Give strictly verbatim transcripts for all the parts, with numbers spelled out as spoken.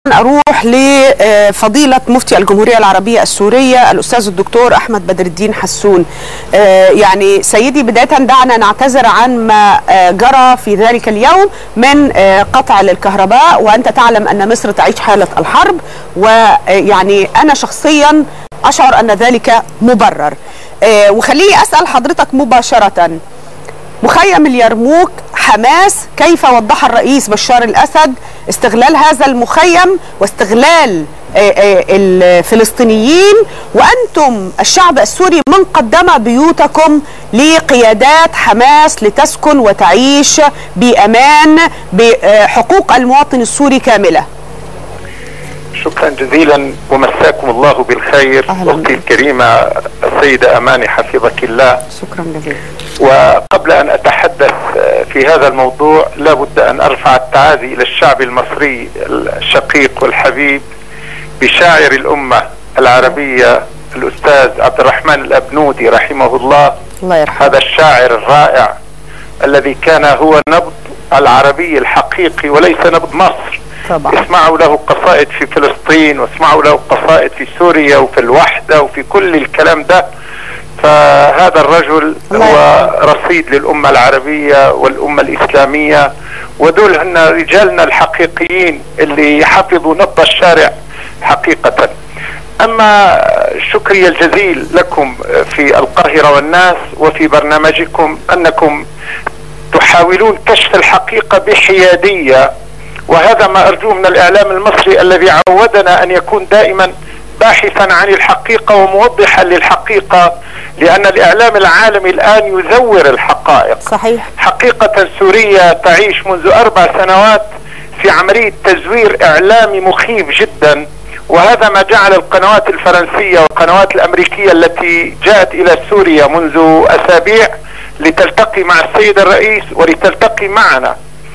أروح لفضيلة مفتي الجمهورية العربية السورية الأستاذ الدكتور أحمد بدر الدين حسون. يعني سيدي، بداية دعنا نعتذر عن ما جرى في ذلك اليوم من قطع للكهرباء، وأنت تعلم أن مصر تعيش حالة الحرب، ويعني أنا شخصيا أشعر أن ذلك مبرر. وخليني أسأل حضرتك مباشرة، مخيم اليرموك حماس كيف وضح الرئيس بشار الأسد استغلال هذا المخيم واستغلال الفلسطينيين، وأنتم الشعب السوري من قدم بيوتكم لقيادات حماس لتسكن وتعيش بأمان بحقوق المواطن السوري كاملة؟ شكرا جزيلا ومساكم الله بالخير. أختي الكريمة السيدة أماني حفظك الله. شكرا جزيلا. وقبل أن أتحدث في هذا الموضوع لابد أن أرفع التعازي إلى الشعب المصري الشقيق والحبيب بشاعر الأمة العربية الأستاذ عبد الرحمن الأبنودي رحمه الله. الله يرحمه. هذا الشاعر الرائع الذي كان هو نبض العربي الحقيقي وليس نبض مصر. طبعا. اسمعوا له قصائد في فلسطين، واسمعوا له قصائد في سوريا وفي الوحدة وفي كل الكلام ده. فهذا الرجل هو رصيد للأمة العربية والأمة الإسلامية، ودول هن رجالنا الحقيقيين اللي حفظوا نبض الشارع حقيقة. أما شكري الجزيل لكم في القاهرة والناس وفي برنامجكم أنكم تحاولون كشف الحقيقة بحيادية، وهذا ما أرجوه من الإعلام المصري الذي عودنا أن يكون دائما باحثا عن الحقيقة وموضحا للحقيقة، لأن الإعلام العالمي الآن يزور الحقائق. صحيح. حقيقة سوريا تعيش منذ أربع سنوات في عملية تزوير إعلامي مخيف جدا، وهذا ما جعل القنوات الفرنسية والقنوات الأمريكية التي جاءت إلى سوريا منذ أسابيع لتلتقي مع السيد الرئيس ولتلتقي معنا.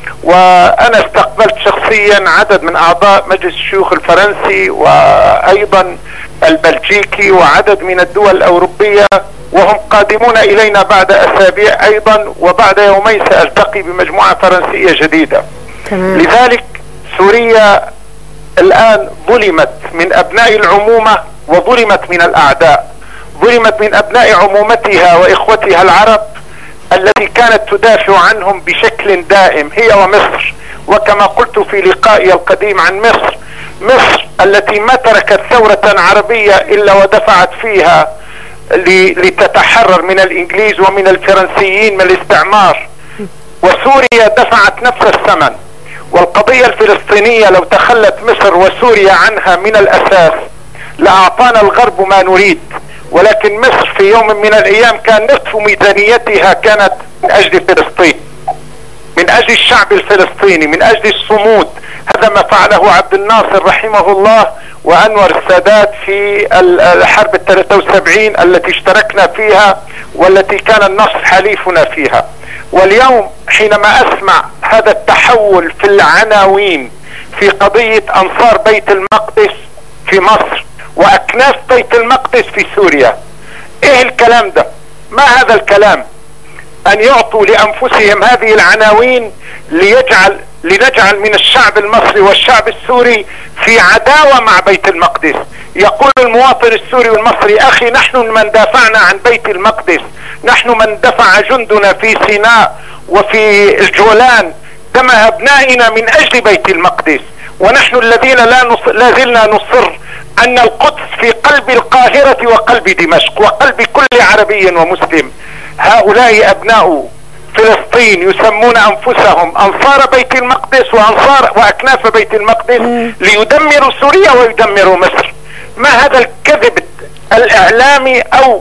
وأنا استقبلت شخصيا عدد من أعضاء مجلس الشيوخ الفرنسي وأيضا البلجيكي وعدد من الدول الأوروبية، وهم قادمون إلينا بعد أسابيع أيضا، وبعد يومين سألتقي بمجموعة فرنسية جديدة. تمام. لذلك سوريا الآن ظلمت من أبناء العمومة وظلمت من الأعداء. ظلمت من أبناء عمومتها وإخوتها العرب التي كانت تدافع عنهم بشكل دائم، هي ومصر. وكما قلت في لقائي القديم عن مصر، مصر التي ما تركت ثورة عربية إلا ودفعت فيها لتتحرر من الإنجليز ومن الفرنسيين من الاستعمار، وسوريا دفعت نفس الثمن. والقضية الفلسطينية لو تخلت مصر وسوريا عنها من الأساس لأعطانا الغرب ما نريد، ولكن مصر في يوم من الأيام كان نصف ميزانيتها كانت من أجل فلسطين، من أجل الشعب الفلسطيني، من أجل الصمود. هذا ما فعله عبد الناصر رحمه الله وأنور السادات في الحرب الثلاثة وسبعين التي اشتركنا فيها والتي كان النصر حليفنا فيها. واليوم حينما أسمع هذا التحول في العناوين في قضية أنصار بيت المقدس في مصر وأكناف بيت المقدس في سوريا، إيه الكلام ده؟ ما هذا الكلام؟ أن يعطوا لأنفسهم هذه العناوين ليجعل لنجعل من الشعب المصري والشعب السوري في عداوة مع بيت المقدس. يقول المواطن السوري والمصري: أخي، نحن من دافعنا عن بيت المقدس، نحن من دفع جندنا في سيناء وفي الجولان دم أبنائنا من أجل بيت المقدس، ونحن الذين لا, نص... لا زلنا نصر أن القدس في قلب القاهرة وقلب دمشق وقلب كل عربي ومسلم. هؤلاء أبناء فلسطين يسمون أنفسهم أنصار بيت المقدس وأنصار وأكناف بيت المقدس ليدمروا سوريا ويدمروا مصر. ما هذا الكذب الإعلامي أو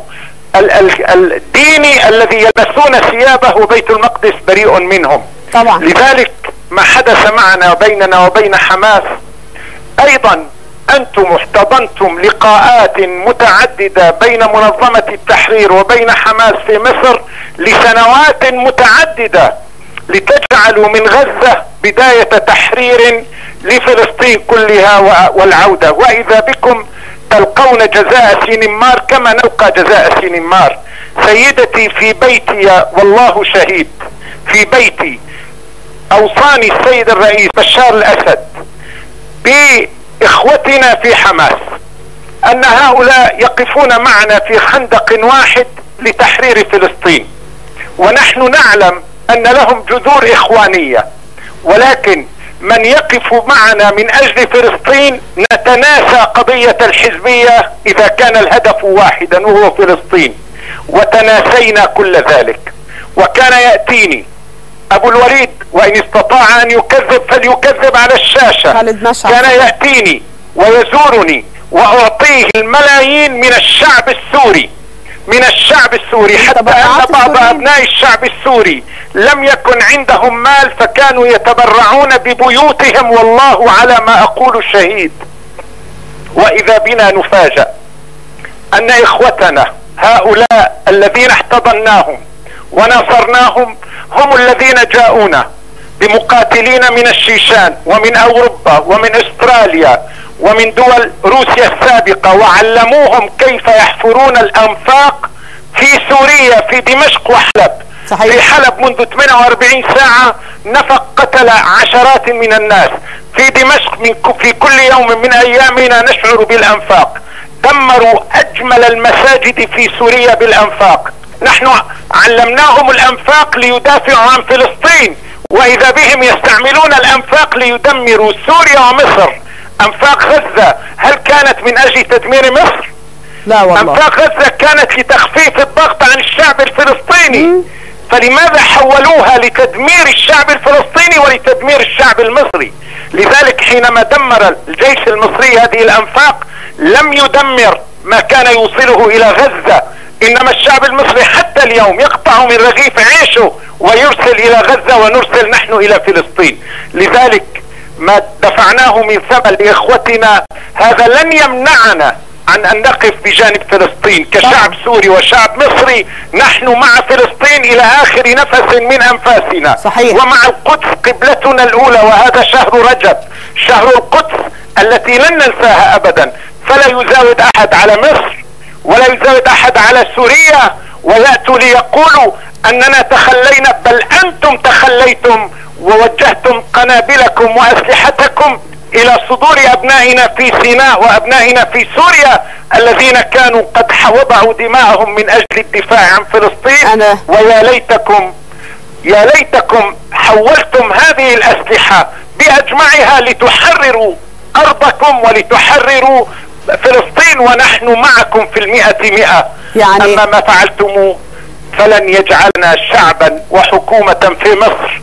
الديني الذي يلبسون ثيابه وبيت المقدس بريء منهم؟ طبعا. لذلك ما حدث معنا وبيننا وبين حماس أيضا، أنتم احتضنتم لقاءات متعددة بين منظمة التحرير وبين حماس في مصر لسنوات متعددة لتجعلوا من غزة بداية تحرير لفلسطين كلها والعودة، وإذا بكم تلقون جزاء سينمار كما نلقى جزاء سينمار. سيدتي، في بيتي والله شهيد، في بيتي أوصاني السيد الرئيس بشار الأسد بإخوتنا في حماس أن هؤلاء يقفون معنا في خندق واحد لتحرير فلسطين، ونحن نعلم أن لهم جذور إخوانية، ولكن من يقف معنا من أجل فلسطين نتناسى قضية الحزبية إذا كان الهدف واحدا وهو فلسطين، وتناسينا كل ذلك. وكان يأتيني أبو الوليد وإن استطاع أن يكذب فليكذب على الشاشة، كان يأتيني ويزورني وأعطيه الملايين من الشعب السوري من الشعب السوري حتى أن بعض أبناء الشعب السوري لم يكن عندهم مال فكانوا يتبرعون ببيوتهم، والله على ما أقول شهيد. وإذا بنا نفاجأ أن إخوتنا هؤلاء الذين احتضناهم وناصرناهم هم الذين جاءونا بمقاتلين من الشيشان ومن أوروبا ومن أستراليا ومن دول روسيا السابقة، وعلموهم كيف يحفرون الأنفاق في سوريا في دمشق وحلب. صحيح. في حلب منذ ثمانية وأربعين ساعة نفق قتل عشرات من الناس، في دمشق من في كل يوم من أيامنا نشعر بالأنفاق. دمروا أجمل المساجد في سوريا بالأنفاق. نحن علمناهم الأنفاق ليدافعوا عن فلسطين، وإذا بهم يستعملون الأنفاق ليدمروا سوريا ومصر. أنفاق غزة هل كانت من أجل تدمير مصر؟ لا والله. أنفاق غزة كانت لتخفيف الضغط عن الشعب الفلسطيني. م. فلماذا حولوها لتدمير الشعب الفلسطيني ولتدمير الشعب المصري؟ لذلك حينما دمر الجيش المصري هذه الأنفاق لم يدمر ما كان يوصله إلى غزة، إنما الشعب المصري حتى اليوم يقطع من رغيف عيشه ويرسل إلى غزة ونرسل نحن إلى فلسطين. لذلك ما دفعناه من ثمن لإخوتنا هذا لن يمنعنا عن أن نقف بجانب فلسطين كشعب سوري وشعب مصري. نحن مع فلسطين إلى آخر نفس من أنفاسنا. صحيح. ومع القدس قبلتنا الأولى، وهذا شهر رجب، شهر القدس التي لن ننساها أبدا. فلا يزاود أحد على مصر ولا يزاود أحد على سوريا ويأتوا ليقولوا أننا تخلينا، بل أنتم تخليتم ووجهتم قنابلكم وأسلحتكم إلى صدور أبنائنا في سيناء وأبنائنا في سوريا الذين كانوا قد وضعوا دماءهم من أجل الدفاع عن فلسطين. أنا. ويا ليتكم يا ليتكم حولتم هذه الأسلحة بأجمعها لتحرروا أرضكم ولتحرروا فلسطين، ونحن معكم في المئة مئة. يعني أما ما فعلتم فلن يجعلنا شعبا وحكومة في مصر.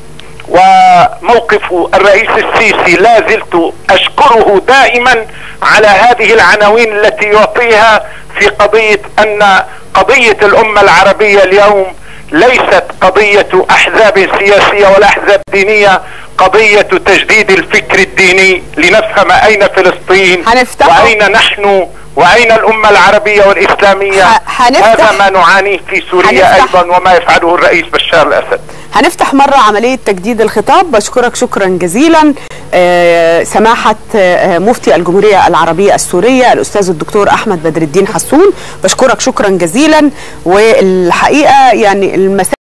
وموقف الرئيس السيسي لا زلت أشكره دائما على هذه العناوين التي يعطيها في قضية أن قضية الأمة العربية اليوم ليست قضية أحزاب سياسية ولا أحزاب دينية، قضية تجديد الفكر الديني لنفهم أين فلسطين وأين نحن وأين الأمة العربية والإسلامية. هذا ما نعانيه في سوريا أيضا وما يفعله الرئيس بشار الأسد. هنفتح مرة عملية تجديد الخطاب. بشكرك شكرا جزيلا آه سماحة آه مفتي الجمهورية العربية السورية الأستاذ الدكتور أحمد بدر الدين حسون. بشكرك شكرا جزيلا. والحقيقة يعني المسائل